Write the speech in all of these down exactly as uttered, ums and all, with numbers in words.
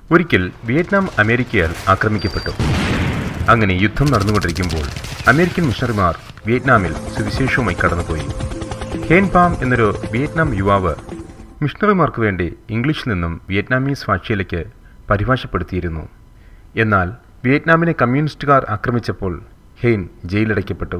ഒരിക്കൽ വിയറ്റ്നാം അമേരിക്കയാൽ ആക്രമിക്കപ്പെട്ടു. അങ്ങനെ യുദ്ധം നടന്നുകൊണ്ടിരിക്കുമ്പോൾ അമേരിക്കൻ മിഷണറിമാർ വിയറ്റ്നാമിൽ സുവിശേഷവുമായി കടന്നുപോയി. ഹെൻ ഫാം എന്നൊരു വിയറ്റ്നാം യുവാവ് മിഷണറിമാർക്ക് വേണ്ടി ഇംഗ്ലീഷിൽ നിന്നും വിയറ്റ്നാമീസ് ഭാഷയിലേക്ക് പരിഭാഷപ്പെടുത്തിയിരുന്നു. എന്നാൽ വിയറ്റ്നാമിനെ കമ്മ്യൂണിസ്റ്റുകാർ ആക്രമിച്ചപ്പോൾ ഹെയ്ൻ ജയിലടയ്ക്കപ്പെട്ടു.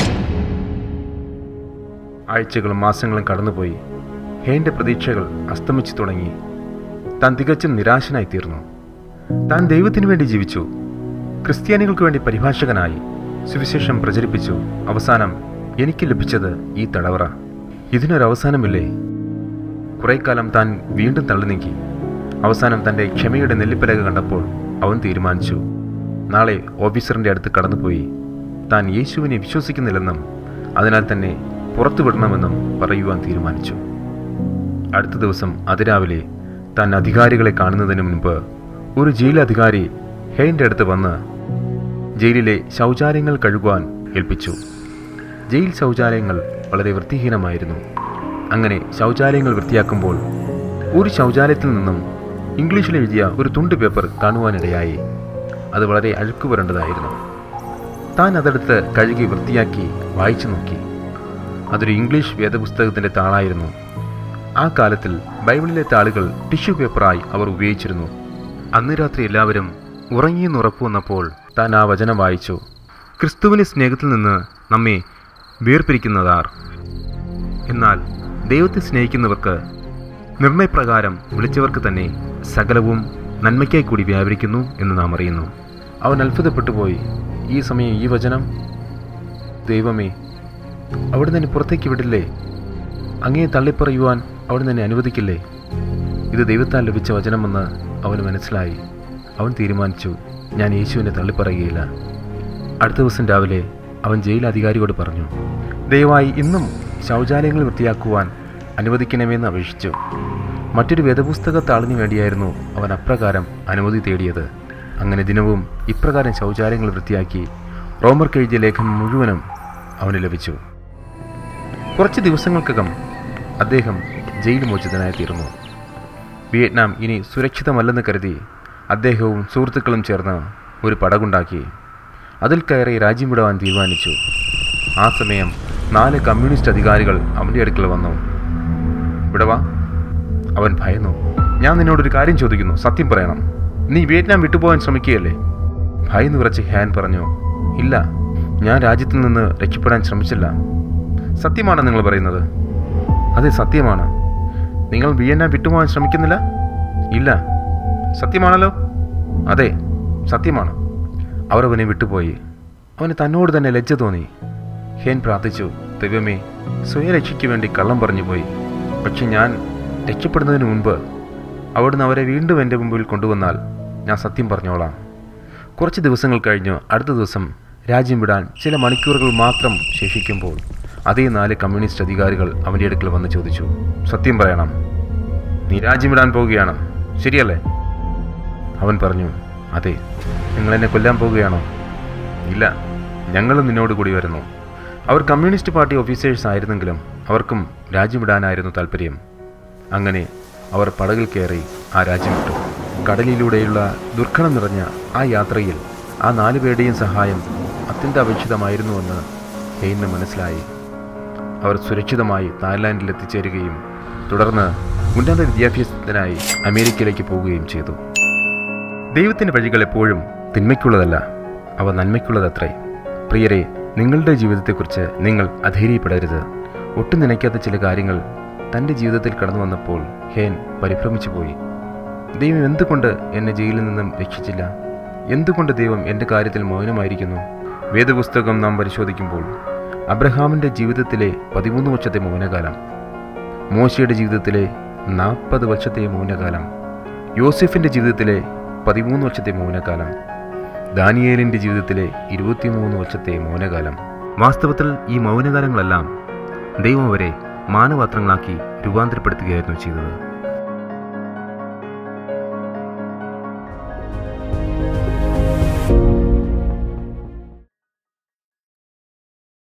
ആഴ്ചകളും മാസങ്ങളും കടന്നുപോയി. ഹെയ്ൻ്റെ പ്രതീക്ഷകൾ അസ്തമിച്ചു തുടങ്ങി. താൻ തികച്ചും നിരാശനായിത്തീർന്നു. താൻ ദൈവത്തിനു വേണ്ടി ജീവിച്ചു, ക്രിസ്ത്യാനികൾക്ക് വേണ്ടി പരിഭാഷകനായി സുവിശേഷം പ്രചരിപ്പിച്ചു. അവസാനം എനിക്ക് ലഭിച്ചത് ഈ തടവറ. ഇതിനൊരവസാനമില്ലേ? കുറേ കാലം താൻ വീണ്ടും തള്ളി നീക്കി. അവസാനം തൻ്റെ ക്ഷമയുടെ നെല്ലിപ്പലക കണ്ടപ്പോൾ അവൻ തീരുമാനിച്ചു, നാളെ ഓഫീസറിൻ്റെ അടുത്ത് കടന്നുപോയി താൻ യേശുവിനെ വിശ്വസിക്കുന്നില്ലെന്നും അതിനാൽ തന്നെ പുറത്തു വിടണമെന്നും പറയുവാൻ തീരുമാനിച്ചു. അടുത്ത ദിവസം അതിരാവിലെ താൻ അധികാരികളെ കാണുന്നതിന് മുൻപ് ഒരു ജയിലധികാരി ഹെയ്ൻ്റെ അടുത്ത് വന്ന് ജയിലിലെ ശൗചാലയങ്ങൾ കഴുകുവാൻ ഏൽപ്പിച്ചു. ജയിൽ ശൗചാലയങ്ങൾ വളരെ വൃത്തിഹീനമായിരുന്നു. അങ്ങനെ ശൗചാലയങ്ങൾ വൃത്തിയാക്കുമ്പോൾ ഒരു ശൗചാലയത്തിൽ നിന്നും ഇംഗ്ലീഷിൽ എഴുതിയ ഒരു തുണ്ട് പേപ്പർ കാണുവാനിടയായി. അത് വളരെ അഴുക്ക് പുരണ്ടതായിരുന്നു. താൻ അതെടുത്ത് കഴുകി വൃത്തിയാക്കി വായിച്ചു നോക്കി. അതൊരു ഇംഗ്ലീഷ് വേദപുസ്തകത്തിൻ്റെ താളായിരുന്നു. ആ കാലത്തിൽ ബൈബിളിലെ താളുകൾ ടിഷ്യൂ പേപ്പറായി അവർ ഉപയോഗിച്ചിരുന്നു. അന്ന് രാത്രി എല്ലാവരും ഉറങ്ങിയെന്ന് ഉറപ്പു വന്നപ്പോൾ താൻ ആ വചനം വായിച്ചു. ക്രിസ്തുവിൻ്റെ സ്നേഹത്തിൽ നിന്ന് നമ്മെ വേർപിരിക്കുന്നതാർ? എന്നാൽ ദൈവത്തെ സ്നേഹിക്കുന്നവർക്ക് നിർണയപ്രകാരം വിളിച്ചവർക്ക് തന്നെ സകലവും നന്മയ്ക്കായി കൂടി വ്യാപരിക്കുന്നു എന്ന് നാം അറിയുന്നു. അവൻ അത്ഭുതപ്പെട്ടുപോയി. ഈ സമയം ഈ വചനം, ദൈവമേ, അവിടെ നിന്ന് പുറത്തേക്ക് വിടില്ലേ? അങ്ങയെ തള്ളിപ്പറയുവാൻ അവിടെ തന്നെ അനുവദിക്കില്ലേ? ഇത് ദൈവത്താൽ ലഭിച്ച വചനമെന്ന് അവന് മനസ്സിലായി. അവൻ തീരുമാനിച്ചു, ഞാൻ യേശുവിനെ തള്ളിപ്പറയുകയില്ല. അടുത്ത ദിവസം രാവിലെ അവൻ ജയിലധികാരിയോട് പറഞ്ഞു, ദയവായി ഇന്നും ശൗചാലയങ്ങൾ വൃത്തിയാക്കുവാൻ അനുവദിക്കണമെന്ന് അപേക്ഷിച്ചു. മറ്റൊരു വേദപുസ്തക താളിനു വേണ്ടിയായിരുന്നു അവൻ അപ്രകാരം അനുമതി തേടിയത്. അങ്ങനെ ദിനവും ഇപ്രകാരം ശൗചാലയങ്ങൾ വൃത്തിയാക്കി റോമർക്ക് എഴുതിയ ലേഖനം മുഴുവനും അവന് ലഭിച്ചു. കുറച്ച് ദിവസങ്ങൾക്കകം അദ്ദേഹം ജയിൽ മോചിതനായി തീർന്നു. വിയറ്റ്നാം ഇനി സുരക്ഷിതമല്ലെന്ന് കരുതി അദ്ദേഹവും സുഹൃത്തുക്കളും ചേർന്ന് ഒരു പടകുണ്ടാക്കി അതിൽ കയറി രാജ്യം വിടുവാൻ തീരുമാനിച്ചു. ആ സമയം നാല് കമ്മ്യൂണിസ്റ്റ് അധികാരികൾ അവൻ്റെ അടുക്കൽ വന്നു. വിടവാ? അവൻ ഭയന്നു. ഞാൻ നിന്നോടൊരു കാര്യം ചോദിക്കുന്നു, സത്യം പറയണം. നീ വിയറ്റ്നാം വിട്ടുപോകാൻ ശ്രമിക്കുകയല്ലേ? ഭയന്നു വിറച്ച് ഹ്യാൻ പറഞ്ഞു, ഇല്ല, ഞാൻ രാജ്യത്തിൽ നിന്ന് രക്ഷപ്പെടാൻ ശ്രമിച്ചില്ല. സത്യമാണ് നിങ്ങൾ പറയുന്നത്? അതെ, സത്യമാണ്. നിങ്ങൾ വിയറ്റ്നാം വിട്ടുപോകാൻ ശ്രമിക്കുന്നില്ല? ഇല്ല. സത്യമാണല്ലോ? അതെ, സത്യമാണ്. അവർ അവനെ വിട്ടുപോയി. അവന് തന്നോട് തന്നെ ലജ്ജ തോന്നി. ഹെൻ പ്രാർത്ഥിച്ചു, ദൈവമേ, സ്വയരക്ഷയ്ക്ക് വേണ്ടി കള്ളം പറഞ്ഞു പോയി. പക്ഷെ ഞാൻ രക്ഷപ്പെടുന്നതിന് മുൻപ് അവിടുന്ന് അവരെ വീണ്ടും എൻ്റെ മുമ്പിൽ കൊണ്ടുവന്നാൽ ഞാൻ സത്യം പറഞ്ഞോളാം. കുറച്ച് ദിവസങ്ങൾ കഴിഞ്ഞു. അടുത്ത ദിവസം രാജ്യം വിടാൻ ചില മണിക്കൂറുകൾ മാത്രം ശേഷിക്കുമ്പോൾ അതേ നാല് കമ്മ്യൂണിസ്റ്റ് അധികാരികൾ അവൻ്റെ അടുക്കൽ വന്ന് ചോദിച്ചു, സത്യം പറയണം, നീ രാജ്യം വിടാൻ പോവുകയാണ്, ശരിയല്ലേ? അവൻ പറഞ്ഞു, അതെ. നിങ്ങൾ എന്നെ കൊല്ലാൻ പോവുകയാണോ? ഇല്ല, ഞങ്ങളും നിന്നോട് കൂടി വരുന്നു. അവർ കമ്മ്യൂണിസ്റ്റ് പാർട്ടി ഓഫീസേഴ്സ് ആയിരുന്നെങ്കിലും അവർക്കും രാജ്യം വിടാനായിരുന്നു താല്പര്യം. അങ്ങനെ അവർ പടകിൽ കയറി ആ രാജ്യം വിട്ടു. കടലിലൂടെയുള്ള ദുർഘടം നിറഞ്ഞ ആ യാത്രയിൽ ആ നാലു പേരുടെയും സഹായം അത്യന്താപേക്ഷിതമായിരുന്നുവെന്ന് ഹെയ്ന് മനസ്സിലായി. അവർ സുരക്ഷിതമായി തായ്ലാൻഡിൽ എത്തിച്ചേരുകയും തുടർന്ന് ഉന്നത വിദ്യാഭ്യാസത്തിനായി അമേരിക്കയിലേക്ക് പോവുകയും ചെയ്തു. ദൈവത്തിൻ്റെ വഴികൾ എപ്പോഴും തിന്മയ്ക്കുള്ളതല്ല, അവ നന്മയ്ക്കുള്ളതത്രേ. പ്രിയരെ, നിങ്ങളുടെ ജീവിതത്തെക്കുറിച്ച് നിങ്ങൾ അധൈര്യപ്പെടരുത്. ഒട്ടും നനയ്ക്കാത്ത ചില കാര്യങ്ങൾ തൻ്റെ ജീവിതത്തിൽ കടന്നു വന്നപ്പോൾ ഹേൻ പരിഭ്രമിച്ചു പോയി. ദൈവം എന്തുകൊണ്ട് എന്നെ ജയിലിൽ നിന്നും രക്ഷിച്ചില്ല? എന്തുകൊണ്ട് ദൈവം എൻ്റെ കാര്യത്തിൽ മൗനമായിരിക്കുന്നു? വേദപുസ്തകം നാം പരിശോധിക്കുമ്പോൾ അബ്രഹാമിൻ്റെ ജീവിതത്തിലെ പതിമൂന്ന് വർഷത്തെ മൗനകാലം, മോശയുടെ ജീവിതത്തിലെ നാൽപ്പത് വർഷത്തെ മൗനകാലം, യോസെഫിൻ്റെ ജീവിതത്തിലെ പതിമൂന്ന് വർഷത്തെ മൗനകാലം, ദാനിയേലിൻ്റെ ജീവിതത്തിലെ ഇരുപത്തിമൂന്ന് വർഷത്തെ മൗനകാലം. വാസ്തവത്തിൽ ഈ മൗനകാലങ്ങളെല്ലാം ദൈവം അവരെ മാനപാത്രങ്ങളാക്കി രൂപാന്തരപ്പെടുത്തുകയായിരുന്നു ചെയ്തത്.